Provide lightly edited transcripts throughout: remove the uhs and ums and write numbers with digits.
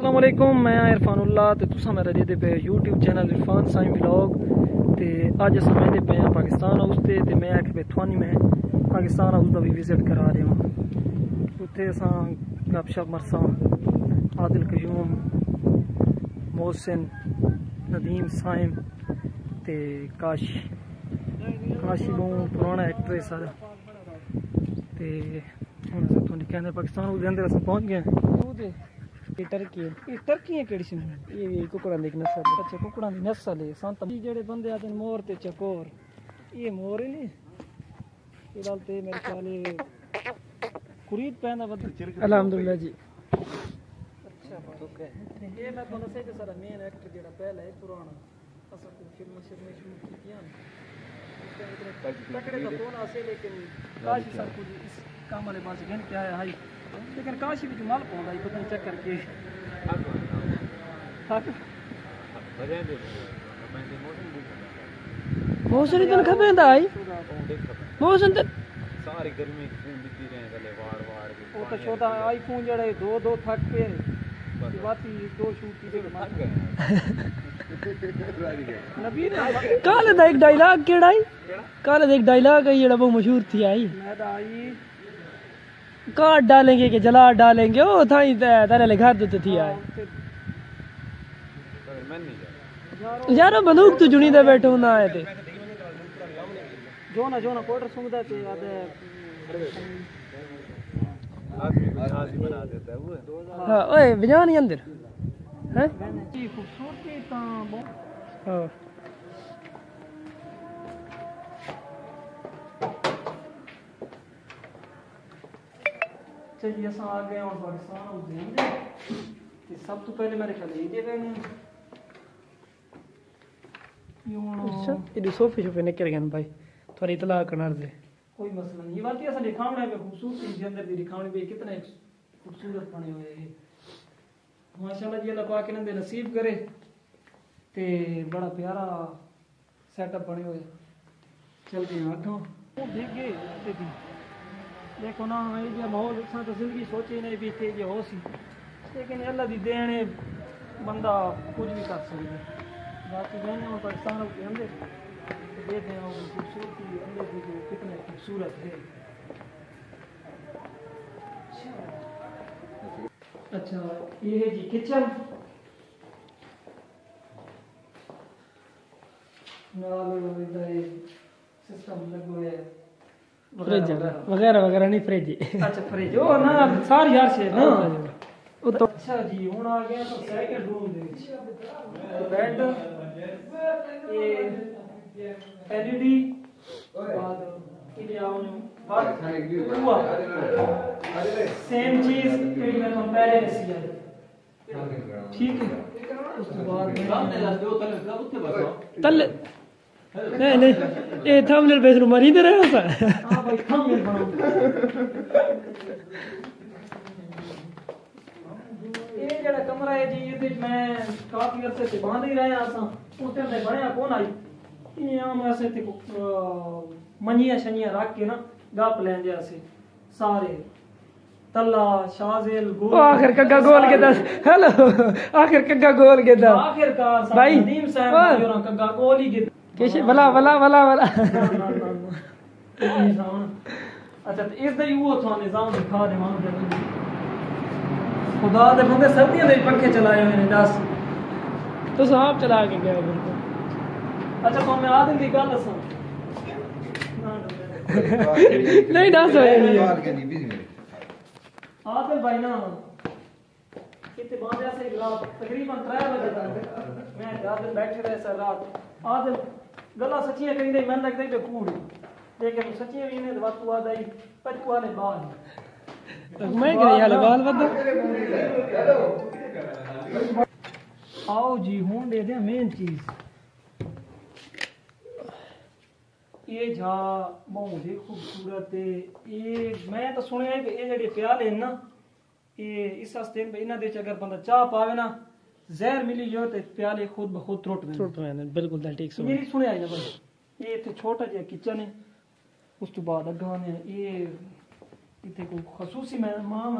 अस्सलाम वालेकुम, मैं इरफानुल्लाह ते तुसा मेरा देते पे YouTube channel Irfan Sai vlog ते अज अस मेंदे पे हैं पाकिस्तान हाउस ते मैं आखे पे थवानी में पाकिस्तान हाउस का भी विजिट करा रहे हूँ। उत्थे असां गपशप मरसा आदिल कयूम मोहसिन नदीम साइम ते काशी बहुत पुराना एक्टर है सारा ते हुण अस तुहानू कहंदे पाकिस्तान हाउस दे अंदर अस पहुंच गए। टर्की है केड़ी ये कुकड़ां दी नस्ल। अच्छा कुकड़ां दी नस्ल है संत जेड़े बंदे आते मोर ते चकोर ये मोर है नी फिलहाल ते मेरे ख्याल कुरीद पैंदा अल्हम्दुलिल्लाह जी। अच्छा ये मैं तुहानू दस्सिया कि सारा मेन एक्टर जेड़ा पहला है पुराना अस फिल्म शुरू कीतियां तकड़े का कौन आसे लेकिन काशी सब कुछ इस काम वाले पास गन क्या है हाई लेकिन काशी भी माल पौंदा पता नहीं चेक करके मौसम इतना खबेंदा आई मौसम तो सारी गर्मी बिती रहे गले वाड़ वाड़ के वो तो छोटा आईफोन जड़े दो थक पे बाती दो शूट की मार गए नबी ने काले दा एक डायलॉग केड़ा है काले दा एक डायलॉग है जेड़ा बहुत मशहूर थी आई मैं दा आई काट डालेंगे कि जला डालेंगे ओ थाई तेरे घर तो थी आए यार बंदूक तो जुनी दे बैठो ना आए थे जो ना कोटर सुंगदा ते आदे आदमी को जहाज बना देता है वो। हां ओए बजा नहीं अंदर हैं की खूबसूरती ता हां चलिए अस आ गए और पाकिस्तान हाउस दे अंदर सब तो पहले मेरे ख्याल ये रहने अच्छा ये सोफे शोफे निकल गए भाई थोड़ी इतला करना दे कोई मसला नहीं। ये बात असल दिखावने पे खूबसूरती के अंदर भी दिखावने पे कितने खूबसूरत बने हुए हैं माशाल्लाह जी। अल्लाह पाक इन्हें नसीब करे ते बड़ा प्यारा सेटअप बने हुए चलते हैं आठों देखे देखो ना ये माहौल तो जिंदगी सोची नहीं भी थे जो हो सी लेकिन अल्लाह दी देन है बंदा कुछ भी कर सकता बाकी जाने और पाकिस्तान के अंदर देखते हैं खूबसूरती अंदर भी जो कितने खूबसूरत है। अच्छा ये है जी किचन सिस्टम लगो है फ्रिज वगैरह नहीं फ्रिज अच्छा फ्रिज ओ ना सारी यार से ना ओ तो अच्छा जी हुन आ गया तो सेकंड रूम दे विच बेड ये एलईडी बाद इधर आओ बाद सेम चीज कि मैं तो पहले सी है ठीक है उसके बाद तल नहीं ये थंबनेल पे शुरू मरी दे रहा है हां भाई थंबनेल बनाओ ये जेड़ा कमरा है जी ये मैं काफी अरसे से बांध ही रहे आसा उते में बनया कौन आई ये आम ऐसे थे मनिया शनिया रख के ना गप लेंदे ऐसे सारे तल्ला शाजिल गोल आखिर कग्गा गोल के दस हेलो आखिर कग्गा गोल के दस आखिरकार भाई नदीम साहब जो कग्गा गोल ही के कैसे भला अच्छा तो इस दई वो था निजाम दिखा दे मान दे खुदा दे बंदे सर्दियों दे पंखे चलाए हुए ने दस तो साहब चला के गया बिल्कुल। अच्छा तो मैं आदम दी गल दसा नहीं दस होए आदिल भाई ना कितने बांधे से रात तकरीबन 3 बजे तक मैं आदिल बैठे रहे सर रात आदिल गला सच्चियां करी दे मन लगदा है कूड़ लेकिन सच्चियां भी ने बात हुआ दाई पचवा ने बाल मैं करे यार बाल बद आओ जी हूं दे दे मेन चीज ये जा बहुत ही खूबसूरत है ये मैं तो सुनया है कि ये जेडे प्याले हैं ना ये इस वास्ते इना दे अगर बंदा चाह पावे ना जहर मिली जो ते प्याले खुद ब खुद टूट गए बिल्कुल ठीक सुन मेरी सुनया है ना भाई ये इथे छोटा जिहा किचन है उस तो बाद अगा ने ये इतने कोई खसूसी मेहमान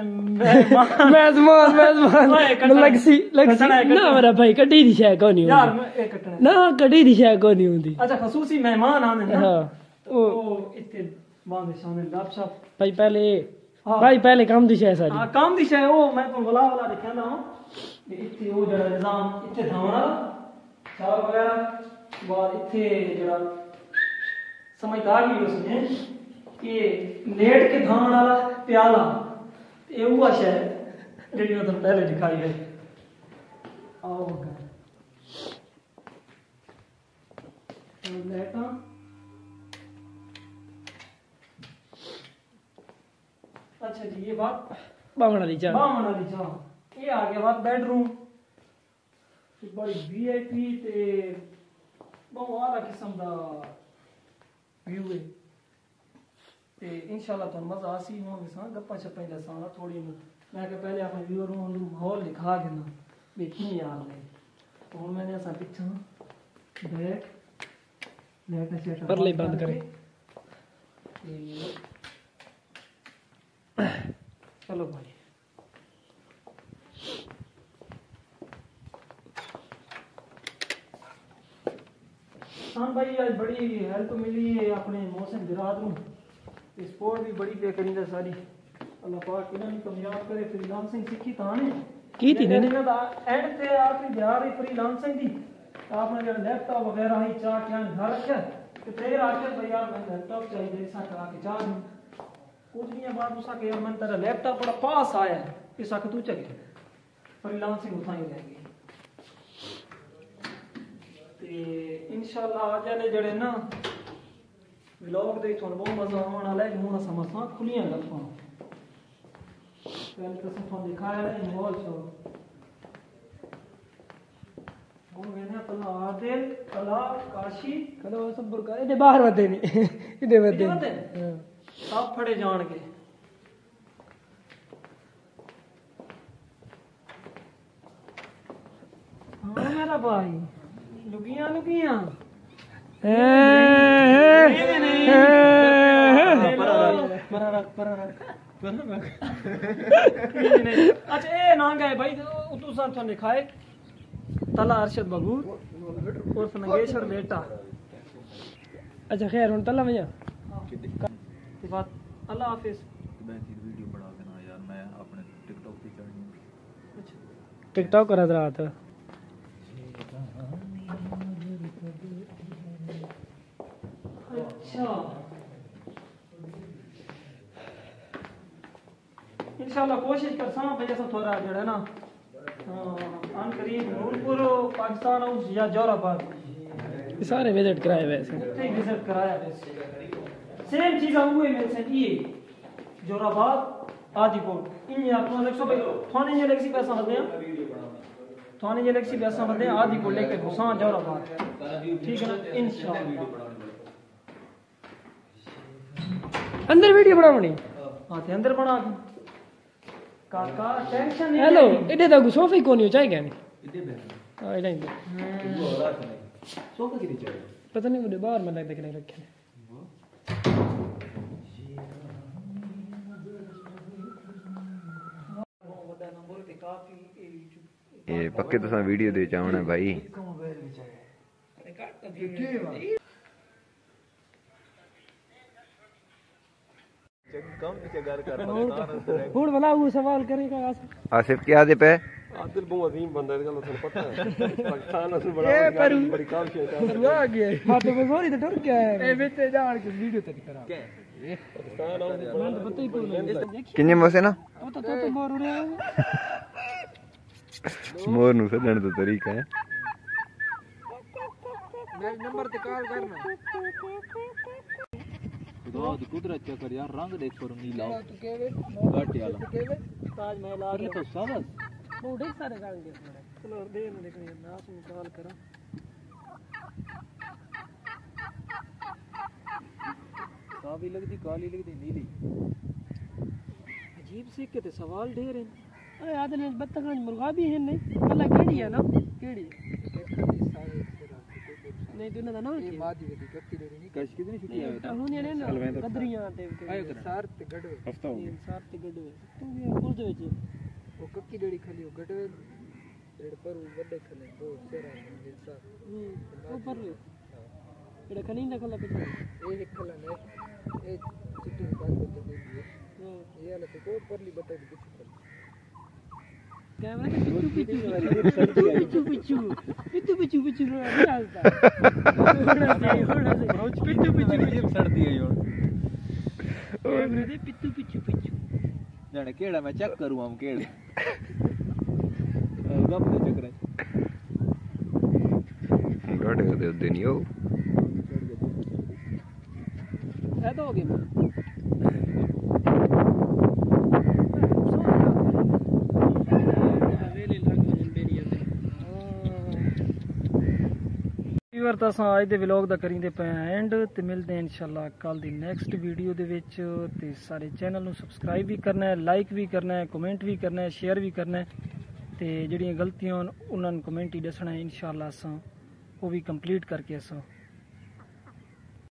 लगसी ना मेरा भाई कटी दी शय को नहीं यार मैं एक कटना ना कटी दी शय को नहीं होती अच्छा खसूसी मेहमान आने ना हाँ वो इतने बांधे सामने लैपटॉप भाई पहले हाँ भाई पहले काम दी शय सारी हाँ काम दी शय वो मैं तो वाला देखा ना इतने वो जरा निजाम इतने धावना चावल वगैरह बाद इतने जरा समझदार भी उसने कि लेट के धावण वाला प्याला ये हुआ शय जेडी मैं तो पहले दिखाई है आओ लेटा अच्छा जी ये बात बावड़ा दी जा ये आ गया बात बेडरूम बड़ी वीआईपी ते बहुत आला किस्म दा व्यू है ते इंशाल्लाह तो मजा आसी होंगे सा गप्पा छप्पा जैसा थोड़ी मैं के पहले अपने व्यूअर को माहौल दिखा देना बेकी यार ले तो मैंने ऐसा पीछे बैठ लेट से परले बंद करे चलो भाई हाँ भाई आज बड़ी हेल्प मिली है अपने मौसम बिरादरों स्पोर्ट भी बड़ी बेहतरीन है सारी अल्लाह पाक इन्हें कामयाब करे फ्रीलांसिंग सीखी ताने की थी ने एंड ते आखिरी दिहाड़ ही फ्रीलांसिंग दी आपने जो लैपटॉप वगैरह ही चाह क्या घर रखा तो फिर आके भाई यार मैं लैपटॉप चाहिए ऐसा करा के चाह दूं कुछ नहीं बात उसा के यार मैं तेरा लैपटॉप बड़ा पास आया इस आके तू चले फ्रीलांसिंग उठाई रहेगी इंशाल्लाह आज वाले जड़े ना व्लॉग दे थोड़ा बहुत मजा आने वाला है हुन असां मसां खुलियां गप्पां पहले तो सब दिखाया है माहौल शो वो मैंने पहला आदिल कला काशी कलो सब्र कर इधर बाहर वदे नहीं इधर वदे हां सब फड़े जान के हां मेरा भाई लुगियां अच्छा ए ना गए भाई तू सा तो लिखाए तला अरशद बबूर उर्फ नंगेश्वर बेटा अच्छा खैर हुन तला भैया के बाद अल्लाह हाफिज वीडियो बना देना यार मैं अपने टिकटॉक पे चढ़नी अच्छा टिकटॉक कर रहा था अच्छा इंशाल्लाह कोशिश कर सा भाई ऐसा थोड़ा जड़ा ना अन करीब नूरपुर पाकिस्तान हाउस या जोराबाद सारे विजिट कराए वैसे उते विजिट कराया वैसे सेम चीज हुए मेरे से ये जोराबाद आदिकोट इन अपना देखो भाई थाने जे लेक्सी पैसा हदे हैं थाने जे लेक्सी पैसा हदे हैं आदिकोट लेके भुसान जोराबाद ठीक है ना इंशाल्लाह अंदर वीडियो बनावनी हां ते अंदर बना के काका टेंशन नहीं हेलो इधर तक सोफे को नहीं चाहिए क्या नहीं इधर बैठ हां इधर सोफा की नीचे पता नहीं मुझे बाहर में लगता कि नहीं रखे ये पक्के तो वीडियो दे चाहना भाई कम पीछे घर कर हुन भला वो सवाल करेगा आसिफ क्या दे पे आदिल बहुत अजीम बंदा है गल पता है पाकिस्तान से बड़ा बड़ी काम है आ गया हाथे को सोरी तो डर क्या है ए बेटे जान के वीडियो तो करा पाकिस्तान मैं तो पता ही कोई नहीं किन्ने मसे ना तो बोर उड़े मोर नु सदन तो तरीका है मैं नंबर ते कॉल करना खुदा दी कुदरत चेक कर यार रंग देख पर नीला तू केवे घाटी वाला ताजमहल आ ये तो सावस बहुत सारे रंग दे चलो दे ना देखो ये नास में कॉल करा सावी लगदी काली लगदी नीली अजीब सी के ते सवाल ढेर हैं अरे आदमी बत्तख मुर्गा भी है नहीं भला केड़ी है ना केड़ी नहीं तो ना ना ये मादी दी कक्की देरी नहीं कश कितनी छुट्टी है हुनिया ने ना कदरियां ते आयो कर सार ते गडवे हफ्ता हो गया सार ते गडवे तू भी कुल दे विच वो कक्की देरी खाली वो गडवे रेड पर वड्डे खले दो सेरा मिल सा ऊपर एड़ा खनी ना खला पे ये एक खला ने ये चिट्टी बात करते दे ये वाला तो को परली बता दे कुछ कर कैमरा पिचू पिचू पिचू पिचू पिचू पिचू नहीं आता पिचू पिचू ये सर्दी है योर कैमरे दे पिचू पिचू पिचू जाने केड़ा मैं चेक करूं हम केड़े गप दे चक्कर रोड दे नहीं हो है तो हो गया तां अज दे व्लॉग दा करींदे पे एंड ते मिलदे हैं इंशाल्लाह कल दी नेक्स्ट वीडियो दे विच ते सारे चैनल नू सबसक्राइब भी करना है लाइक भी करना है कमेंट भी करना है शेयर भी करना है ते जेहड़ियां गलतियां उन्हां नू कमेंट ही दसना है इंशाल्लाह असां वो भी कंप्लीट करके असां